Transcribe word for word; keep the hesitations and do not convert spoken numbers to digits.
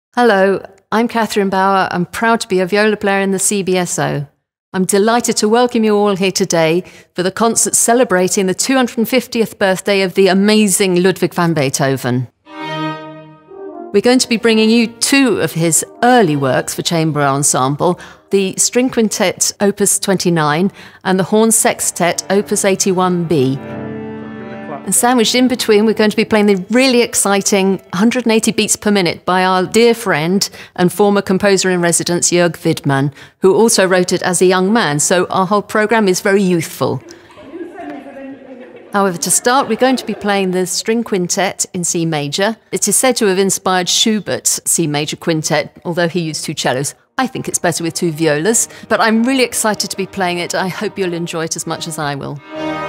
Hello, I'm Catherine Bauer. I'm proud to be a viola player in the C B S O. I'm delighted to welcome you all here today for the concert celebrating the two hundred fiftieth birthday of the amazing Ludwig van Beethoven. We're going to be bringing you two of his early works for chamber ensemble, the String Quintet Opus twenty-nine and the Horn Sextet Opus eighty-one B. And sandwiched in between, we're going to be playing the really exciting one hundred eighty beats per minute by our dear friend and former composer-in-residence, Jörg Widmann, who also wrote it as a young man, so our whole programme is very youthful. However, to start, we're going to be playing the String Quintet in C major. It is said to have inspired Schubert's C major quintet, although he used two cellos. I think it's better with two violas, but I'm really excited to be playing it. I hope you'll enjoy it as much as I will.